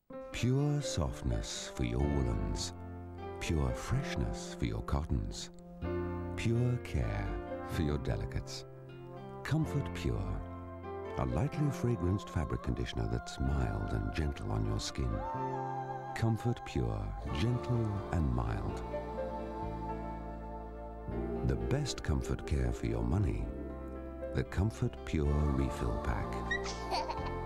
Pure softness for your woolens, pure freshness for your cottons, pure care for your delicates. Comfort Pure, a lightly fragranced fabric conditioner that's mild and gentle on your skin. Comfort Pure, gentle and mild. The best comfort care for your money, the Comfort Pure Refill Pack.